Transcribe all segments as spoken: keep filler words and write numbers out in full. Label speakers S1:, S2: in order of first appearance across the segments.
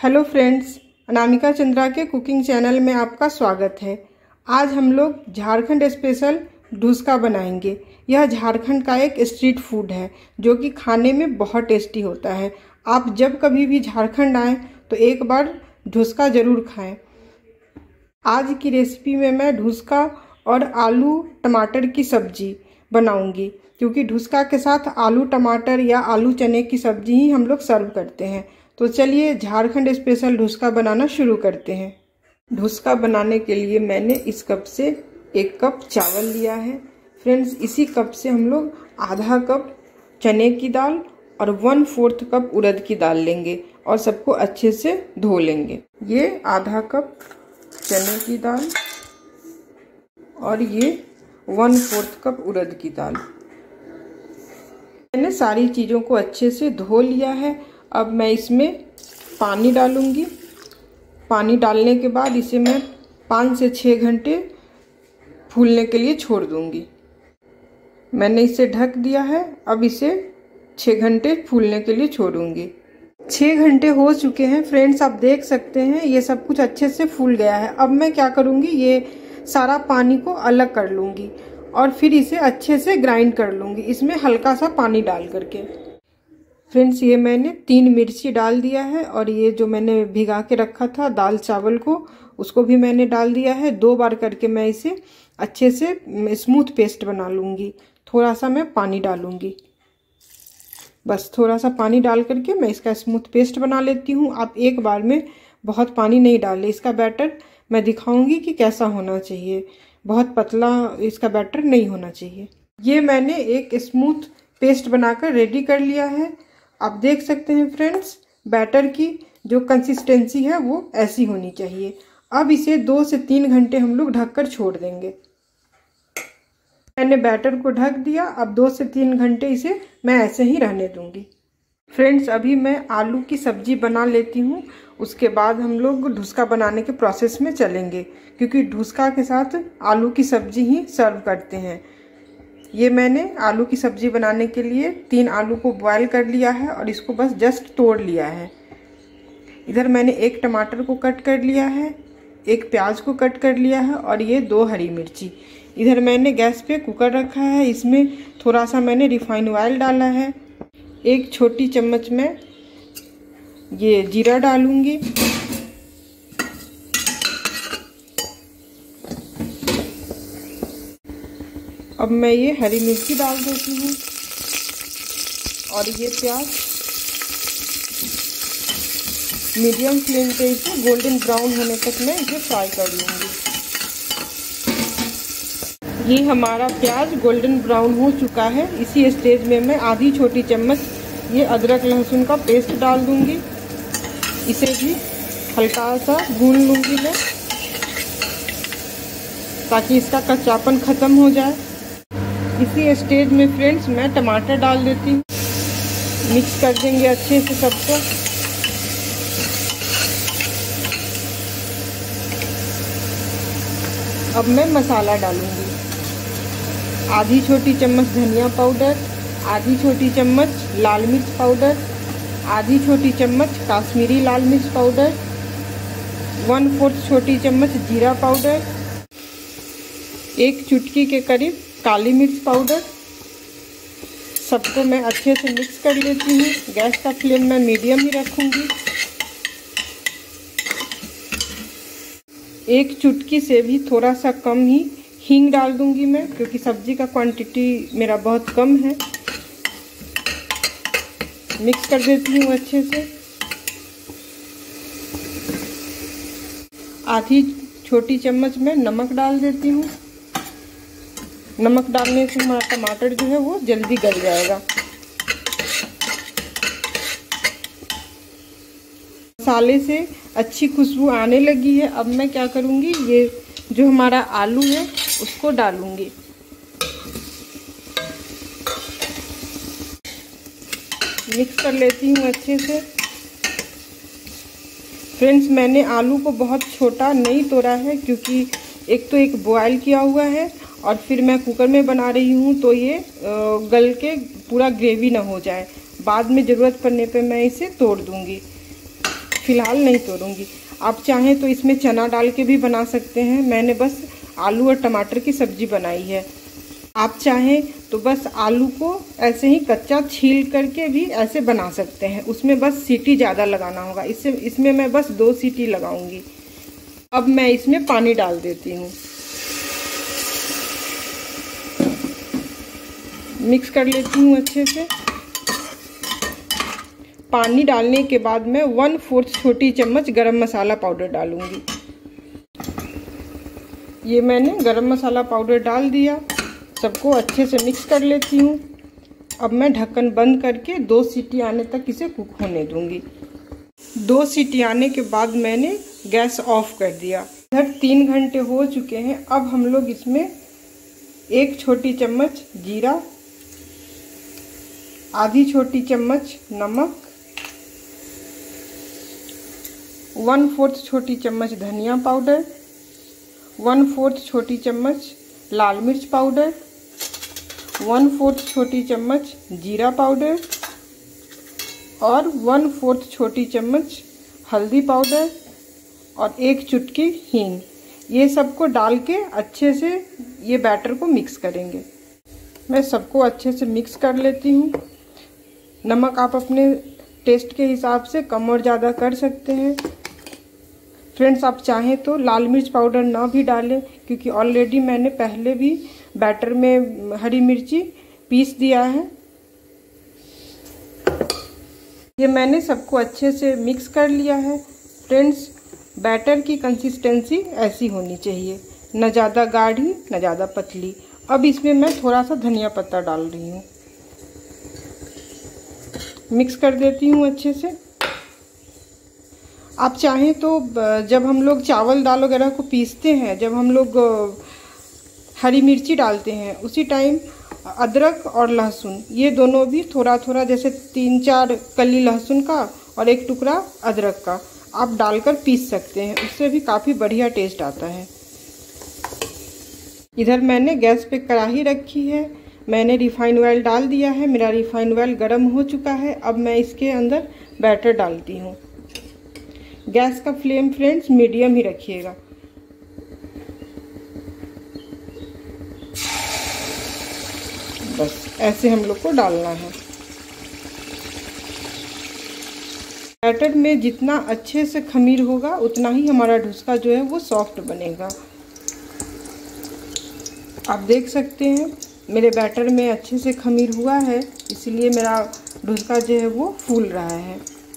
S1: Hello friends, Anamika Chandra के cooking channel में आपका स्वागत है। आज हम लोग झारखंड स्पेशल ढुसका बनाएंगे। यह झारखंड का एक स्ट्रीट फूड है जो कि खाने में बहुत टेस्टी होता है। आप जब कभी भी झारखंड आएँ तो एक बार ढुसका ज़रूर खाएं। आज की रेसिपी में मैं ढुसका और आलू टमाटर की सब्जी बनाऊंगी, क्योंकि ढुसका के साथ आलू टमाटर या आलू चने की सब्जी ही हम लोग सर्व करते हैं। तो चलिए झारखंड स्पेशल ढुसका बनाना शुरू करते हैं। ढुसका बनाने के लिए मैंने इस कप से एक कप चावल लिया है। फ्रेंड्स, इसी कप से हम लोग आधा कप चने की दाल और वन फोर्थ कप उड़द की दाल लेंगे और सबको अच्छे से धो लेंगे। ये आधा कप चने की दाल और ये वन फोर्थ कप उड़द की दाल। मैंने सारी चीज़ों को अच्छे से धो लिया है। अब मैं इसमें पानी डालूंगी। पानी डालने के बाद इसे मैं पाँच से छः घंटे फूलने के लिए छोड़ दूंगी। मैंने इसे ढक दिया है। अब इसे छः घंटे फूलने के लिए छोड़ूंगी। छः घंटे हो चुके हैं फ्रेंड्स, आप देख सकते हैं ये सब कुछ अच्छे से फूल गया है। अब मैं क्या करूंगी, ये सारा पानी को अलग कर लूंगी और फिर इसे अच्छे से ग्राइंड कर लूंगी, इसमें हल्का सा पानी डाल करके। फ्रेंड्स, ये मैंने तीन मिर्ची डाल दिया है और ये जो मैंने भिगा के रखा था दाल चावल को, उसको भी मैंने डाल दिया है। दो बार करके मैं इसे अच्छे से स्मूथ पेस्ट बना लूँगी। थोड़ा सा मैं पानी डालूँगी, बस थोड़ा सा पानी डाल करके मैं इसका स्मूथ पेस्ट बना लेती हूँ। आप एक बार में बहुत पानी नहीं डालें। इसका बैटर मैं दिखाऊँगी कि कैसा होना चाहिए। बहुत पतला इसका बैटर नहीं होना चाहिए। ये मैंने एक स्मूथ पेस्ट बनाकर रेडी कर लिया है। आप देख सकते हैं फ्रेंड्स, बैटर की जो कंसिस्टेंसी है वो ऐसी होनी चाहिए। अब इसे दो से तीन घंटे हम लोग ढककर छोड़ देंगे। मैंने बैटर को ढक दिया। अब दो से तीन घंटे इसे मैं ऐसे ही रहने दूंगी। फ्रेंड्स, अभी मैं आलू की सब्जी बना लेती हूँ, उसके बाद हम लोग ढुसका बनाने के प्रोसेस में चलेंगे, क्योंकि ढुसका के साथ आलू की सब्जी ही सर्व करते हैं। ये मैंने आलू की सब्जी बनाने के लिए तीन आलू को बॉयल कर लिया है और इसको बस जस्ट तोड़ लिया है। इधर मैंने एक टमाटर को कट कर लिया है, एक प्याज को कट कर लिया है और ये दो हरी मिर्ची। इधर मैंने गैस पे कुकर रखा है, इसमें थोड़ा सा मैंने रिफाइंड ऑयल डाला है। एक छोटी चम्मच में ये जीरा डालूंगी। अब मैं ये हरी मिर्ची डाल देती हूँ और ये प्याज मीडियम फ्लेम पे इसे गोल्डन ब्राउन होने तक मैं इसे फ्राई कर लूँगी। ये हमारा प्याज गोल्डन ब्राउन हो चुका है। इसी स्टेज में मैं आधी छोटी चम्मच ये अदरक लहसुन का पेस्ट डाल दूँगी। इसे भी हल्का सा भून लूँगी मैं, ताकि इसका कच्चापन ख़त्म हो जाए। इसी स्टेज में फ्रेंड्स मैं टमाटर डाल देती हूँ। मिक्स कर देंगे अच्छे से सबको। अब मैं मसाला डालूंगी। आधी छोटी चम्मच धनिया पाउडर, आधी छोटी चम्मच लाल मिर्च पाउडर, आधी छोटी चम्मच काश्मीरी लाल मिर्च पाउडर, वन फोर्थ छोटी चम्मच जीरा पाउडर, एक चुटकी के करीब काली मिर्च पाउडर। सबको मैं अच्छे से मिक्स कर लेती हूँ। गैस का फ्लेम मैं मीडियम ही रखूँगी। एक चुटकी से भी थोड़ा सा कम ही हींग डाल दूँगी मैं, क्योंकि सब्जी का क्वांटिटी मेरा बहुत कम है। मिक्स कर देती हूँ अच्छे से। आधी छोटी चम्मच में नमक डाल देती हूँ। नमक डालने से हमारा टमाटर जो है वो जल्दी गल जाएगा। मसाले से अच्छी खुशबू आने लगी है। अब मैं क्या करूँगी, ये जो हमारा आलू है उसको डालूँगी। मिक्स कर लेती हूँ अच्छे से। फ्रेंड्स, मैंने आलू को बहुत छोटा नहीं तोड़ा है, क्योंकि एक तो एक बॉयल किया हुआ है और फिर मैं कुकर में बना रही हूँ, तो ये गल के पूरा ग्रेवी ना हो जाए। बाद में ज़रूरत पड़ने पे मैं इसे तोड़ दूँगी। फ़िलहाल नहीं तोड़ूंगी। आप चाहें तो इसमें चना डाल के भी बना सकते हैं। मैंने बस आलू और टमाटर की सब्ज़ी बनाई है। आप चाहें तो बस आलू को ऐसे ही कच्चा छील करके भी ऐसे बना सकते हैं। उसमें बस सीटी ज़्यादा लगाना होगा। इससे इसमें मैं बस दो सीटी लगाऊंगी। अब मैं इसमें पानी डाल देती हूँ। मिक्स कर लेती हूँ अच्छे से। पानी डालने के बाद मैं वन फोर्थ छोटी चम्मच गरम मसाला पाउडर डालूंगी। ये मैंने गरम मसाला पाउडर डाल दिया। सबको अच्छे से मिक्स कर लेती हूँ। अब मैं ढक्कन बंद करके दो सीटी आने तक इसे कुक होने दूंगी। दो सीटी आने के बाद मैंने गैस ऑफ कर दिया। इधर तीन घंटे हो चुके हैं। अब हम लोग इसमें एक छोटी चम्मच जीरा, आधी छोटी चम्मच नमक, वन फोर्थ छोटी चम्मच धनिया पाउडर, वन फोर्थ छोटी चम्मच लाल मिर्च पाउडर, वन फोर्थ छोटी चम्मच जीरा पाउडर और वन फोर्थ छोटी चम्मच हल्दी पाउडर और एक चुटकी हींग। ये सबको डाल के अच्छे से ये बैटर को मिक्स करेंगे। मैं सबको अच्छे से मिक्स कर लेती हूँ। नमक आप अपने टेस्ट के हिसाब से कम और ज़्यादा कर सकते हैं। फ्रेंड्स, आप चाहें तो लाल मिर्च पाउडर ना भी डालें, क्योंकि ऑलरेडी मैंने पहले भी बैटर में हरी मिर्ची पीस दिया है। ये मैंने सबको अच्छे से मिक्स कर लिया है। फ्रेंड्स, बैटर की कंसिस्टेंसी ऐसी होनी चाहिए, न ज़्यादा गाढ़ी न ज़्यादा पतली। अब इसमें मैं थोड़ा सा धनिया पत्ता डाल रही हूँ। मिक्स कर देती हूँ अच्छे से। आप चाहें तो जब हम लोग चावल दाल वगैरह को पीसते हैं, जब हम लोग हरी मिर्ची डालते हैं, उसी टाइम अदरक और लहसुन ये दोनों भी थोड़ा थोड़ा, जैसे तीन चार कली लहसुन का और एक टुकड़ा अदरक का आप डालकर पीस सकते हैं। उससे भी काफ़ी बढ़िया टेस्ट आता है। इधर मैंने गैस पे कढ़ाई रखी है। मैंने रिफाइंड ऑयल डाल दिया है। मेरा रिफाइंड ऑयल गर्म हो चुका है। अब मैं इसके अंदर बैटर डालती हूँ। गैस का फ्लेम फ्रेंड्स मीडियम ही रखिएगा। बस ऐसे हम लोग को डालना है। बैटर में जितना अच्छे से खमीर होगा उतना ही हमारा डोसा जो है वो सॉफ्ट बनेगा। आप देख सकते हैं मेरे बैटर में अच्छे से खमीर हुआ है, इसलिए मेरा डोसा जो है वो फूल रहा है।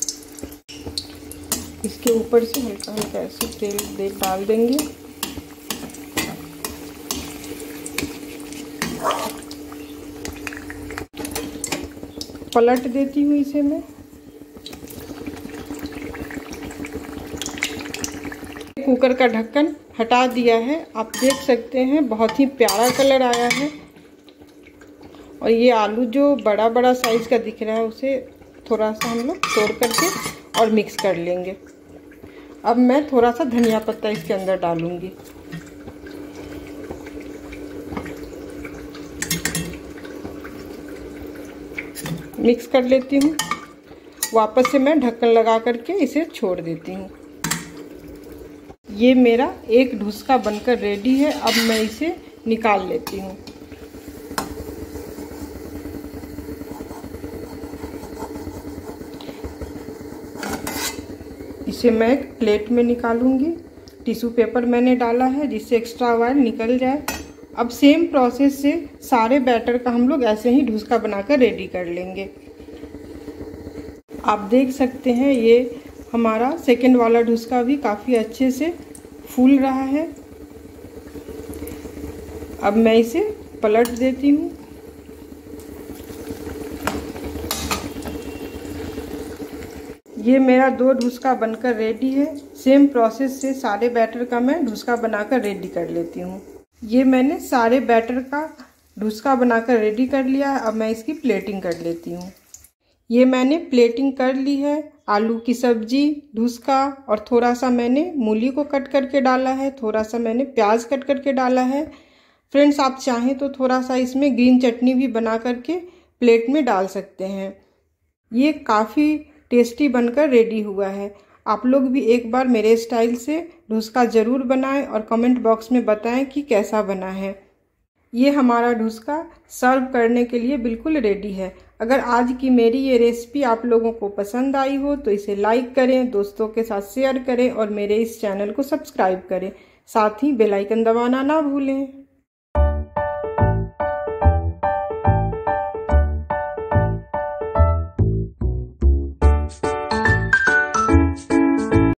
S1: इसके ऊपर से हल्का हल्का ऐसे तेल दे डाल देंगे। पलट देती हूँ इसे मैं। कुकर का ढक्कन हटा दिया है। आप देख सकते हैं बहुत ही प्यारा कलर आया है। और ये आलू जो बड़ा बड़ा साइज का दिख रहा है उसे थोड़ा सा हम लोग तोड़ करके और मिक्स कर लेंगे। अब मैं थोड़ा सा धनिया पत्ता इसके अंदर डालूंगी। मिक्स कर लेती हूँ। वापस से मैं ढक्कन लगा करके इसे छोड़ देती हूँ। ये मेरा एक डोसा बनकर रेडी है। अब मैं इसे निकाल लेती हूँ। इसे मैं एक प्लेट में निकालूंगी। टिश्यू पेपर मैंने डाला है जिससे एक्स्ट्रा ऑयल निकल जाए। अब सेम प्रोसेस से सारे बैटर का हम लोग ऐसे ही डोसा बनाकर रेडी कर लेंगे। आप देख सकते हैं ये हमारा सेकंड वाला डोसा भी काफ़ी अच्छे से फूल रहा है। अब मैं इसे पलट देती हूँ। ये मेरा दो डोसा बनकर रेडी है। सेम प्रोसेस से सारे बैटर का मैं डोसा बनाकर रेडी कर लेती हूँ। ये मैंने सारे बैटर का डोसा बनाकर रेडी कर लिया है। अब मैं इसकी प्लेटिंग कर लेती हूँ। ये मैंने प्लेटिंग कर ली है। आलू की सब्जी, डोसा और थोड़ा सा मैंने मूली को कट करके डाला है, थोड़ा सा मैंने प्याज कट करके डाला है। फ्रेंड्स, आप चाहें तो थोड़ा सा इसमें ग्रीन चटनी भी बना करके प्लेट में डाल सकते हैं। ये काफ़ी टेस्टी बनकर रेडी हुआ है। आप लोग भी एक बार मेरे स्टाइल से ढुसका ज़रूर बनाएं और कमेंट बॉक्स में बताएं कि कैसा बना है। ये हमारा ढुसका सर्व करने के लिए बिल्कुल रेडी है। अगर आज की मेरी ये रेसिपी आप लोगों को पसंद आई हो तो इसे लाइक करें, दोस्तों के साथ शेयर करें और मेरे इस चैनल को सब्सक्राइब करें। साथ ही बेल आइकन दबाना ना भूलें।